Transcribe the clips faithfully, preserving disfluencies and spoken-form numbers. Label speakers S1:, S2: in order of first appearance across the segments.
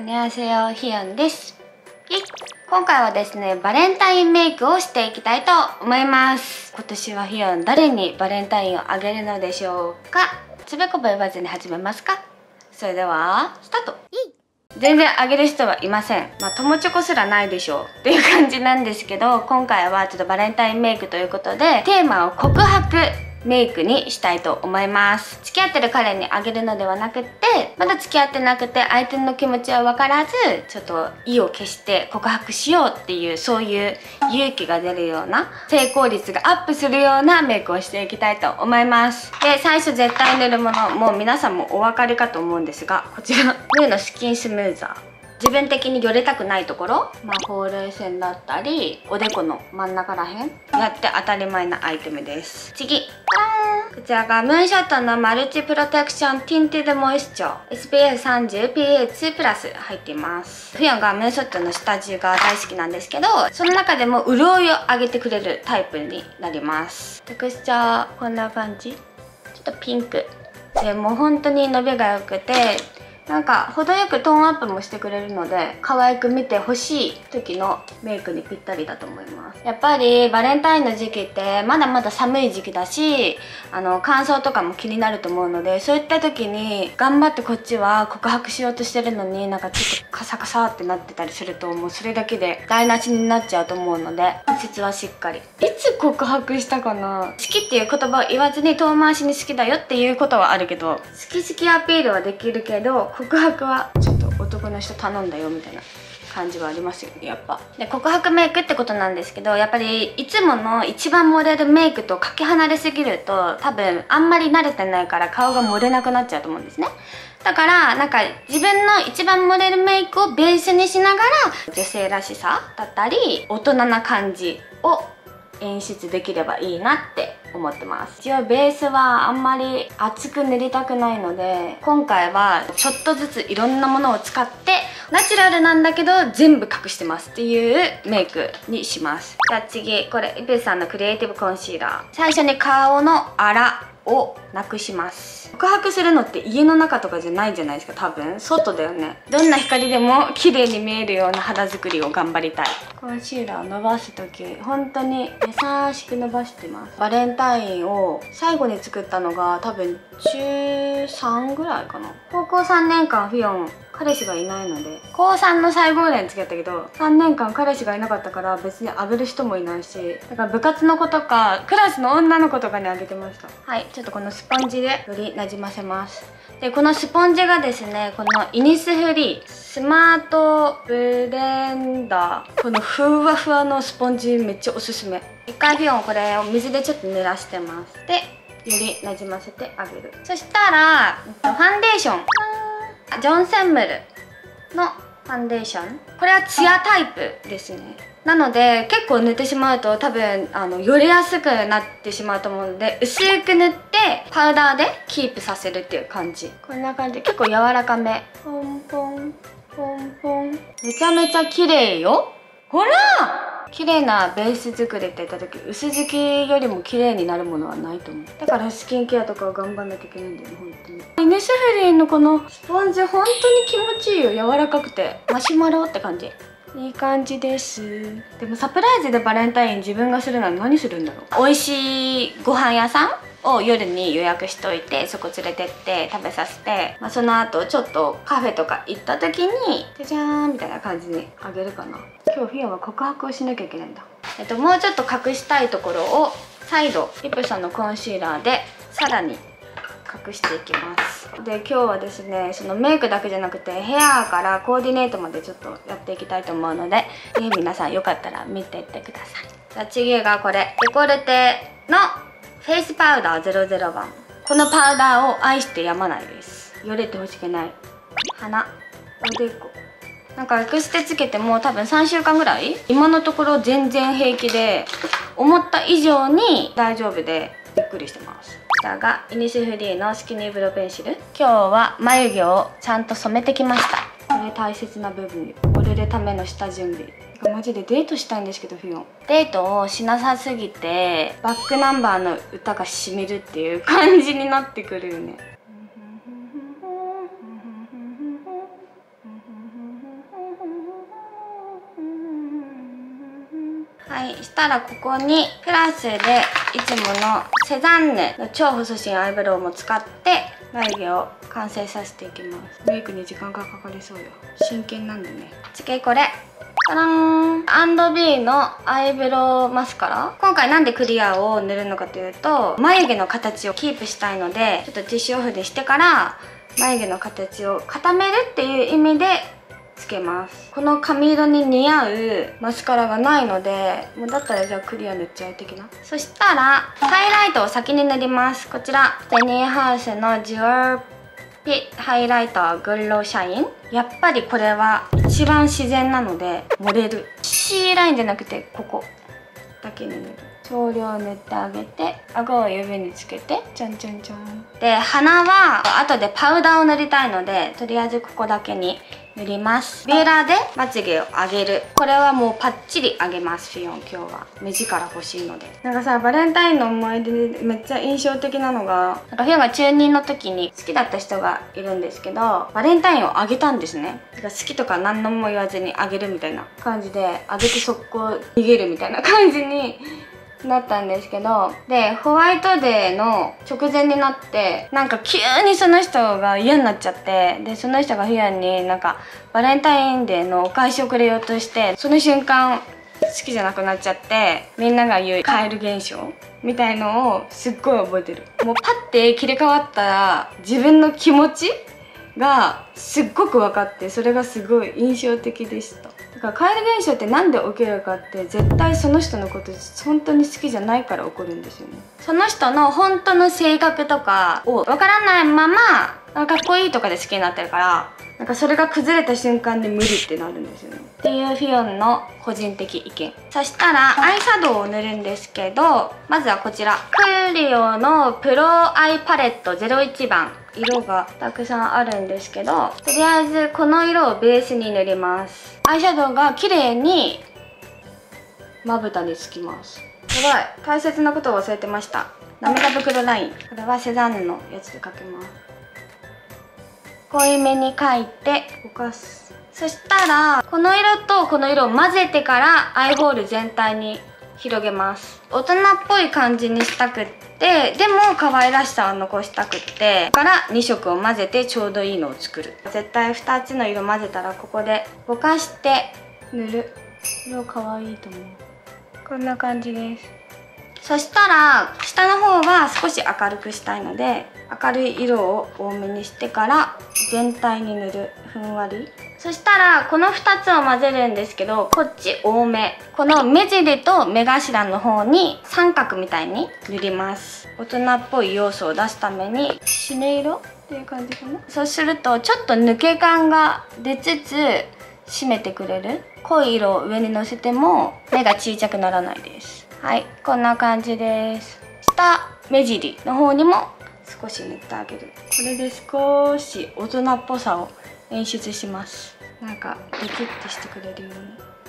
S1: 안녕하세요、ヒヨンです。今回はですね、バレンタインメイクをしていきたいと思います。今年はヒヨン、誰にバレンタインをあげるのでしょうか。つべこべ言わずに始めますか。それではスタート。全然あげる人はいません。まあ友チョコすらないでしょうっていう感じなんですけど、今回はちょっとバレンタインメイクということでテーマを告白メイクにしたいと思います。付き合ってる彼にあげるのではなくて、まだ付き合ってなくて相手の気持ちは分からず、ちょっと意を消して告白しようっていう、そういう勇気が出るような、成功率がアップするようなメイクをしていきたいと思います。で、最初絶対塗るもの、もう皆さんもお分かりかと思うんですが、こちらムーのスキンスムーザー。自分的によれたくないところ、まあ、ほうれい線だったりおでこの真ん中らへんやって当たり前なアイテムです。次、こちらがムーンショットのマルチプロテクションティンティドモイスチャー エスピーエフさんじゅうピーエーツー プラス入っています。フィヨンがムーンショットの下地が大好きなんですけど、その中でも潤いを上げてくれるタイプになります。テクスチャーこんな感じ、ちょっとピンクで、もう本当に伸びが良くて、なんか程よくトーンアップもしてくれるので、可愛く見てほしい時のメイクにぴったりだと思います。やっぱりバレンタインの時期ってまだまだ寒い時期だし、あの乾燥とかも気になると思うので、そういった時に頑張ってこっちは告白しようとしてるのに、なんかちょっとカサカサってなってたりすると、もうそれだけで台無しになっちゃうと思うので、本質はしっかり。いつ告白したかな。好きっていう言葉を言わずに遠回しに好きだよっていうことはあるけど、好き好きアピールはできるけど、告白はちょっと男の人頼んだよみたいな感じはありますよね、やっぱ。で、告白メイクってことなんですけど、やっぱりいつもの一番盛れるメイクとかけ離れすぎると、多分あんまり慣れてないから顔が盛れなくなっちゃうと思うんですね。だからなんか自分の一番盛れるメイクをベースにしながら、女性らしさだったり大人な感じを演出できればいいなって思ってます。一応ベースはあんまり厚く塗りたくないので、今回はちょっとずついろんなものを使ってナチュラルなんだけど全部隠してますっていうメイクにします。じゃあ次、これイペさんのクリエイティブコンシーラー。最初に顔のあらをなくします。告白するのって家の中とかじゃないじゃないですか、多分外だよね。どんな光でも綺麗に見えるような肌作りを頑張りたい。コンシーラーを伸ばす時本当に優しく伸ばしてます。バレンタインを最後に作ったのが多分中さんぐらいかな。高校さんねんかんフィヨン彼氏がいないので、高さんの最後ぐらいに付き合ったけど、さんねんかん彼氏がいなかったから別にあげる人もいないし、だから部活の子とかクラスの女の子とかにあげてました。はい、ちょっとこのスポンジでよりなじませます。で、このスポンジがですね、このイニスフリースマートブレンダー、このふわふわのスポンジめっちゃおすすめ。一回フィヨンこれを水でちょっと濡らしてます。で、よりなじませてあげる。そしたらファンデーション、ジョンセンムルのファンデーション、これはツヤタイプですね。なので結構塗ってしまうと多分あのよれやすくなってしまうと思うので、薄く塗ってパウダーでキープさせるっていう感じ。こんな感じ、結構柔らかめ。ポンポンポンポン、めちゃめちゃ綺麗よ。ほら綺麗なベース作りって言った時、薄付きよりも綺麗になるものはないと思う。だからスキンケアとかを頑張んなきゃいけないんだよね、本当に。イニスフリーのこのスポンジ本当に気持ちいいよ。柔らかくてマシュマロって感じ。いい感じです。でもサプライズでバレンタイン自分がするなら何するんだろう。美味しいご飯屋さんを夜に予約しといて、そこ連れてって食べさせて、まあ、その後ちょっとカフェとか行った時にじゃじゃーんみたいな感じにあげるかな。今日フィヨンは告白をしなきゃいけないんだ。えっともうちょっと隠したいところを再度リプさんのコンシーラーでさらに隠していきます。で、今日はですね、そのメイクだけじゃなくてヘアからコーディネートまでちょっとやっていきたいと思うので、ぜひ皆さんよかったら見ていってください。じゃあ次がこれ、デコルテのフェイスパウダーゼロゼロばん。このパウダーを愛してやまないです。よれてほしくない。鼻、おでこ、なんかエクステつけても多分さんしゅうかんぐらい、今のところ全然平気で、思った以上に大丈夫でびっくりしてます。こちらがイニスフリーのスキニーブローペンシル。今日は眉毛をちゃんと染めてきました。これ大切な部分、折れるための下準備。マジでデートしたいんですけど、フィヨンデートをしなさすぎてバックナンバーの歌がしみるっていう感じになってくるよね。 はい、したらここにプラスでいつものセザンヌの超細身アイブロウも使って眉毛を完成させていきます。メイクに時間がかかりそうよ。真剣なんでね。次これタラーン アンドビー のアイブロウマスカラ。今回なんでクリアを塗るのかというと、眉毛の形をキープしたいので、ちょっとティッシュオフでしてから眉毛の形を固めるっていう意味でつけます。この髪色に似合うマスカラがないので、もうだったらじゃあクリア塗っちゃう的な。そしたらハイライトを先に塗ります。こちらジェニーハウスのジュアピハイライターグローシャイン。やっぱりこれは一番自然なので盛れる。 C ラインじゃなくてここだけに塗る。少量塗ってあげて、顎を指につけてちょんちょんちょんで、鼻は後でパウダーを塗りたいので、とりあえずここだけに塗ります。ビューラーでまつげを上げる。これはもうパッチリ上げます。フィヨン今日は目力欲しいので。なんかさ、バレンタインの思い出でめっちゃ印象的なのが、なんかフィヨンが中にの時に好きだった人がいるんですけど、バレンタインをあげたんですね。だから好きとか何のも言わずにあげるみたいな感じで、あげて速攻逃げるみたいな感じになったんですけど、でホワイトデーの直前になってなんか急にその人が嫌になっちゃって、でその人がフィアンになんかバレンタインデーのお返しをくれようとして、その瞬間好きじゃなくなっちゃって、みんなが言うカエル現象みたいのをすっごい覚えてる。もうパッて切り替わったら自分の気持ちがすっごく分かって、それがすごい印象的でした。だからカエル現象ってなんで起きるかって、絶対その人のこと本当に好きじゃないから起こるんですよね。その人の本当の性格とかを分からないままかっこいいとかで好きになってるから、なんかそれが崩れた瞬間で無理ってなるんですよねっていうフィヨンの個人的意見。そしたらアイシャドウを塗るんですけど、まずはこちらクリオのプロアイパレットゼロいちばん。色がたくさんあるんですけど、とりあえずこの色をベースに塗ります。アイシャドウが綺麗にまぶたにつきます。やばい、大切なことを忘れてました。涙袋ライン。これはセザンヌのやつで描きます。濃いめに描いてぼかす。そしたらこの色とこの色を混ぜてからアイホール全体に広げます。大人っぽい感じにしたくって、でも可愛らしさを残したくって、だからに色を混ぜてちょうどいいのを作る。絶対ふたつの色混ぜたらここでぼかして塗る。色可愛いと思う。こんな感じです。そしたら下の方は少し明るくしたいので、明るい色を多めにしてから全体に塗る。ふんわり。そしたらこのふたつを混ぜるんですけど、こっち多め。この目尻と目頭の方に三角みたいに塗ります。大人っぽい要素を出すためにシネ色っていう感じかな。そうするとちょっと抜け感が出つつ締めてくれる。濃い色を上にのせても目が小さくならないです。はい、こんな感じです。下目尻の方にも少し塗ってあげる。これで少し大人っぽさを演出します。なんかドキッとしてくれるように。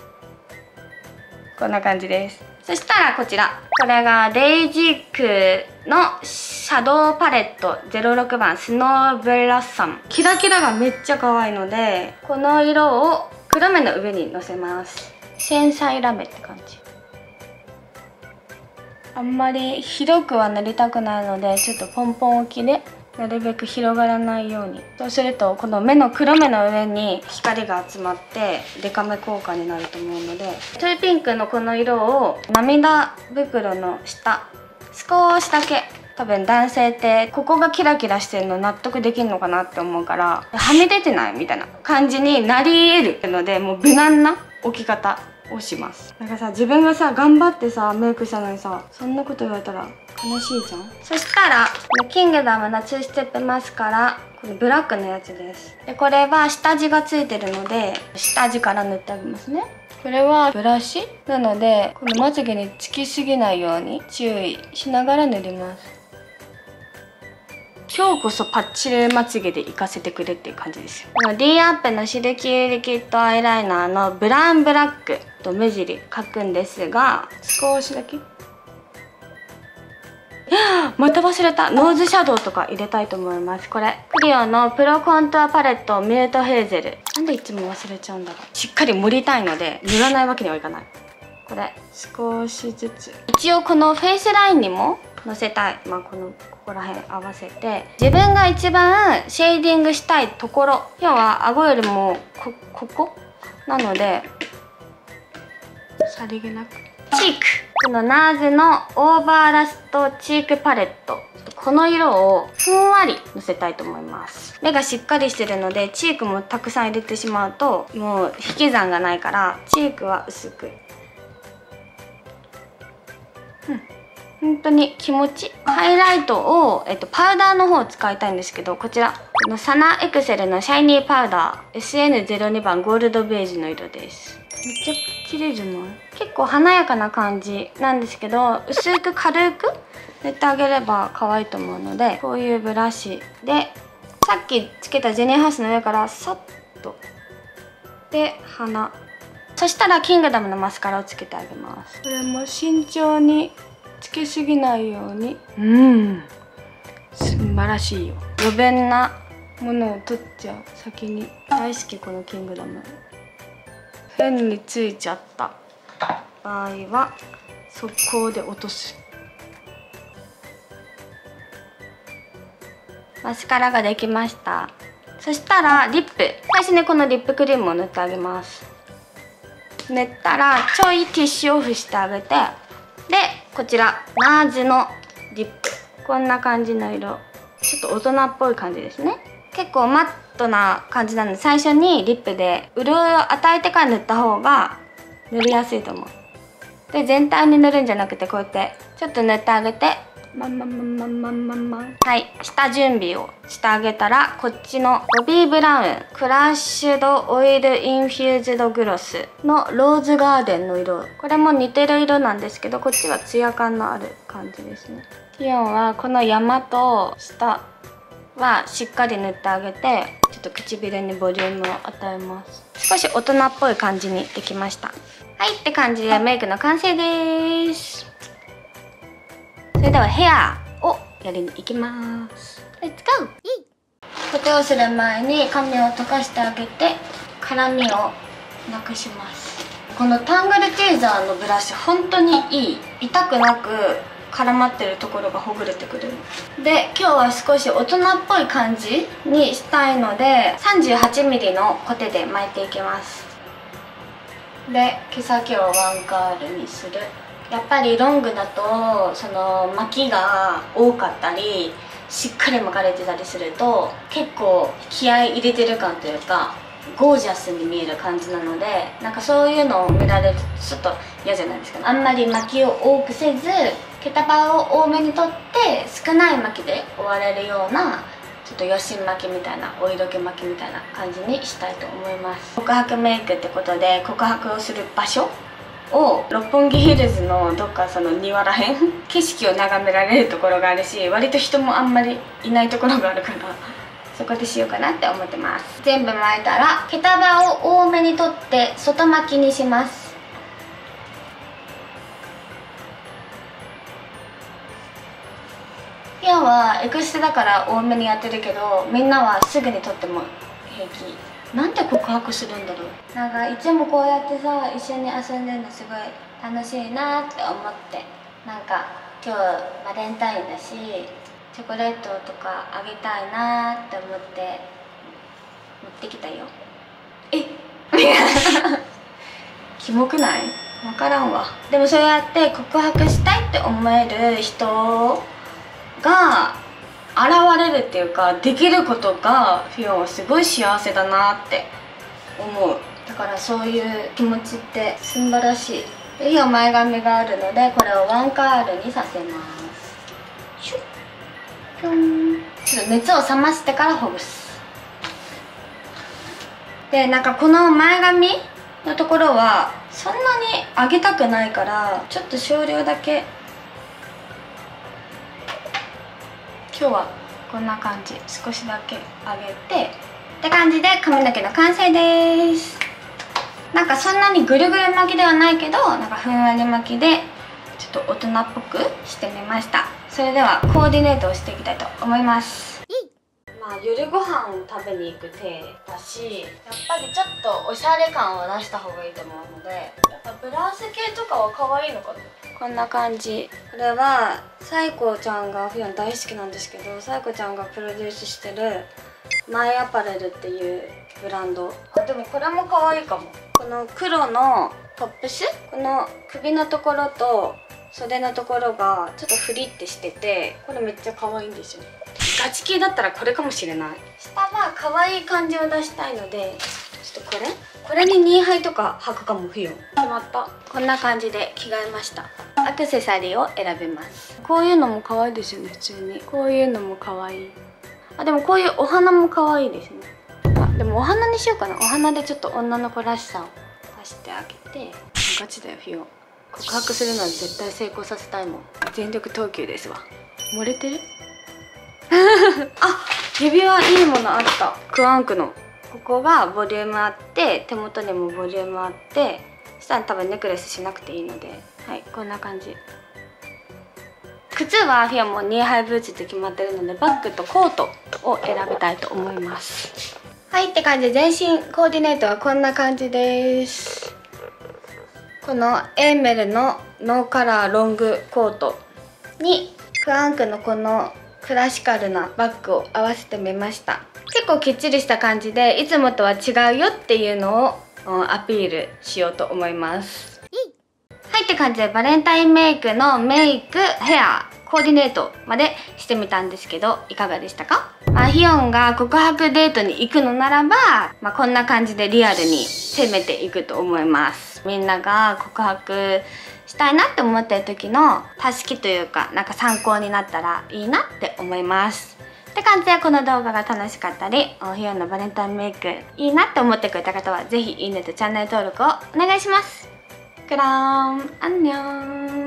S1: こんな感じです。そしたらこちら、これがレイジックのシャドウパレットゼロろくばんスノーブラッサム。キラキラがめっちゃ可愛いので、この色を黒目の上にのせます。繊細ラメって感じ。あんまり広くは塗りたくないので、ちょっとポンポン置きでなるべく広がらないように。そうするとこの目の黒目の上に光が集まってデカめ効果になると思うので、トゥーピンクのこの色を涙袋の下少しだけ、多分男性ってここがキラキラしてるの納得できるのかなって思うから、はみ出てないみたいな感じになり得るので、もう無難な置き方をします。なんかさ、自分がさ頑張ってさメイクしたのにさ、そんなこと言われたら悲しいじゃん。そしたらキングダムのツーステップマスカラ、このブラックのやつです。でこれは下地がついてるので、下地から塗ってあげますね。これはブラシなので、このまつげにつきすぎないように注意しながら塗ります。今日こそパッチリまつげでいかせてくれっていう感じですよ。この D アップのシルキーリキッドアイライナーのブラウンブラックと目尻描くんですが、少しだけまた忘れた。ノーズシャドウとか入れたいと思います。これクリオのプロコントゥアパレットミュートヘーゼル。なんでいつも忘れちゃうんだろう。しっかり盛りたいので塗らないわけにはいかない。 これ少しずつ、一応このフェイスラインにものせたい、まあ、このここら辺合わせて自分が一番シェーディングしたいところ、要は顎よりも こ, ここなのでさりげなくチーク、このナーズのオーバーラストチークパレット、この色をふんわりのせたいと思います。目がしっかりしてるのでチークもたくさん入れてしまうともう引き算がないから、チークは薄く。うん本当に気持ち。ハイライトを、えっと、パウダーの方を使いたいんですけど、こちらこのサナエクセルのシャイニーパウダー エスエヌゼロに 番ゴールドベージュの色です。めっちゃ綺麗じゃない？結構華やかな感じなんですけど、薄く軽く塗ってあげれば可愛いと思うので、こういうブラシでさっきつけたジェニーハウスの上からさっとで鼻、そしたらキングダムのマスカラをつけてあげます。これも慎重につけすぎないように。うん素晴らしいよ。余分なものを取っちゃう。先に大好きこのキングダム。変についちゃった場合は速攻で落とす。マスカラができました。そしたらリップ、最初にこのリップクリームを塗ってあげます。塗ったらちょいティッシュオフしてあげて、でこちらナーズのリップ、こんな感じの色、ちょっと大人っぽい感じですね。結構マットな感じなので、最初にリップで潤いを与えてから塗った方が塗りやすいと思う。で全体に塗るんじゃなくて、こうやってちょっと塗ってあげて、まんまんまんまんまんまんまん、はい、下準備をしてあげたら、こっちのボビーブラウンクラッシュドオイルインフューズドグロスのローズガーデンの色、これも似てる色なんですけど、こっちはツヤ感のある感じですね。ティオンはこの山と下はしっかり塗ってあげて、ちょっと唇にボリュームを与えます。少し大人っぽい感じにできました。はいって感じでメイクの完成です。それではヘアをやりに行きます。レッツゴー。固定をする前に髪を溶かしてあげて絡みをなくします。このタングルティーザーのブラシ本当にいい。痛くなく絡まってるところがほぐれてくる。で今日は少し大人っぽい感じにしたいので さんじゅうはちミリ のコテで巻いていきます。で毛先をワンカールにする。やっぱりロングだとその巻きが多かったりしっかり巻かれてたりすると結構気合い入れてる感というかゴージャスに見える感じなので、なんかそういうのを見られるとちょっと嫌じゃないですか。あんまり巻きを多くせず毛束を多めに取って少ない巻きで終われるような、ちょっと余震巻きみたいなお色気巻きみたいな感じにしたいと思います。告白メイクってことで告白をする場所を六本木ヒルズのどっかその庭らへん景色を眺められるところがあるし、割と人もあんまりいないところがあるから、そこでしようかなって思ってます。全部巻いたら毛束を多めに取って外巻きにします。今日はエクステだから多めにやってるけど、みんなはすぐに取っても平気。なんで告白するんだろう。なんかいつもこうやってさ一緒に遊んでるのすごい楽しいなって思って、なんか今日バレンタインだしチョコレートとかあげたいなって思って持ってきたよ。えキモくない？分からんわ。でもそうやって告白したいって思える人が現れるっていうか、できることがフィオンはすごい幸せだなって思う。だからそういう気持ちって素晴らしい。でフィオン前髪があるのでこれをワンカールにさせます。シュッぴょん。ちょっと熱を冷ましてからほぐす。でなんかこの前髪のところはそんなに上げたくないから、ちょっと少量だけ。今日はこんな感じ、少しだけ上げてって感じで髪の毛の完成です。なんかそんなにぐるぐる巻きではないけど、なんかふんわり巻きでちょっと大人っぽくしてみました。それではコーディネートをしていきたいと思います。ままあ夜ご飯を食べに行く体だし、やっぱりちょっとおしゃれ感を出した方がいいと思うので、やっぱブラウス系とかは可愛いのかな。こんな感じ。これはサイコちゃんがフィオン大好きなんですけど、サイコちゃんがプロデュースしてるマイアパレルっていうブランド。あ、でもこれも可愛いかも。この黒のトップス、この首のところと袖のところがちょっとフリってしてて、これめっちゃ可愛いんですよね。ガチ系だったらこれかもしれない。下は可愛い感じを出したいので、ちょっとこれこれにニーハイとか履くかも。フィオン決まった。こんな感じで着替えました。アクセサリーを選べます。こういうのも可愛いですよね。普通にこういうのも可愛い。あ、でもこういうお花も可愛いですね。あ、でもお花にしようかな。お花でちょっと女の子らしさを出してあげて。ガチだよフィオン。告白するのは絶対成功させたいもん。全力投球ですわ。漏れてるあ、指輪いいものあった。クワンクのここがボリュームあって、手元にもボリュームあって、下に多分ネックレスしなくていいので、はい、こんな感じ。靴はフィオンもニーハイブーツって決まってるので、バッグとコートを選びたいと思います。はいって感じで、全身コーディネートはこんな感じです。このエーメルのノーカラーロングコートにクワンクのこのクラシカルなバッグを合わせてみました。結構きっちりした感じで、いつもとは違うよっていうのをアピールしようと思います。はいって感じで、バレンタインメイクのメイク、ヘア、コーディネートまでしてみたんですけど、いかがでしたか？まあ、ヒヨンが告白デートに行くのならば、まあ、こんな感じでリアルに攻めていくと思います。みんなが告白したいなって思ってる時の助けというか、なんか参考になったらいいなって思います。って感じで、この動画が楽しかったり、ヒヨンのバレンタインメイクいいなって思ってくれた方は、ぜひいいねとチャンネル登録をお願いします。그럼 안녕